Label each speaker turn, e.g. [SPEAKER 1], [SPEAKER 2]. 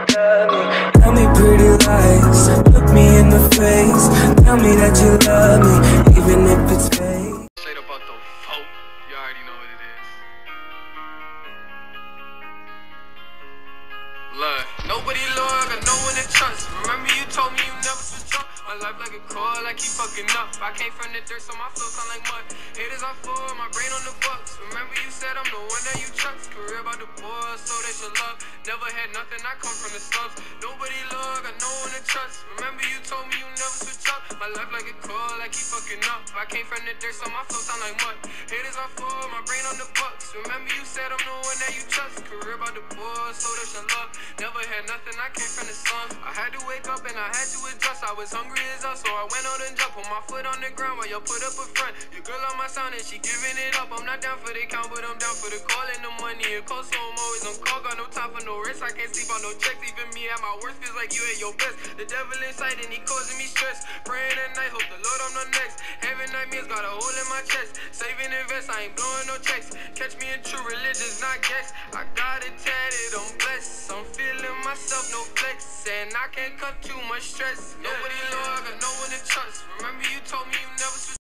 [SPEAKER 1] Tell me pretty lies, look me in the face. Tell me that you love me, even if it's fake.
[SPEAKER 2] Straight up out the folk, you already know what it is. Look, nobody loyal, got no one to trust. Remember you told me you never switch up. My life like a coil, I keep fucking up. I came from the dirt, so my flow sound like mud. Haters are full, my brain on the bucks. Remember you said I'm the one that you trust. Career about the boys, so they should love. Never had nothing, I come from the slums. Nobody loyal, got no one to trust. Remember you told me you never switch up. My life like a coil, I keep fucking up. I came from the dirt, so my flow sound like mud. Haters are full, my brain on the bucks. Remember you said I'm the one that you trust. Career about the boys, so they should love. Never had nothing, I came from the slums. I had to wake up and I had to adjust. I was hungry as hell, so I went out and jumped. Put my foot on the ground while you put up a front. Your girl on my sound and she giving it up. I'm not down for the count, but I'm down for the call and the money. It cold, so I'm always on call. Got no time for no rest. I can't sleep on no checks. Even me at my worst feels like you at your best. The devil inside and he causing me stress. Praying at night, hope the Lord I'm the next. Having nightmares, got a hole in my chest. Saving invest, I ain't blowing no checks. Catch me in true religions, not guess. I got it tatted, I'm blessed. I'm feeling myself, no flex. And I can't cut too much stress. Nobody loyal, got no one to trust. Remember you told me you never switch.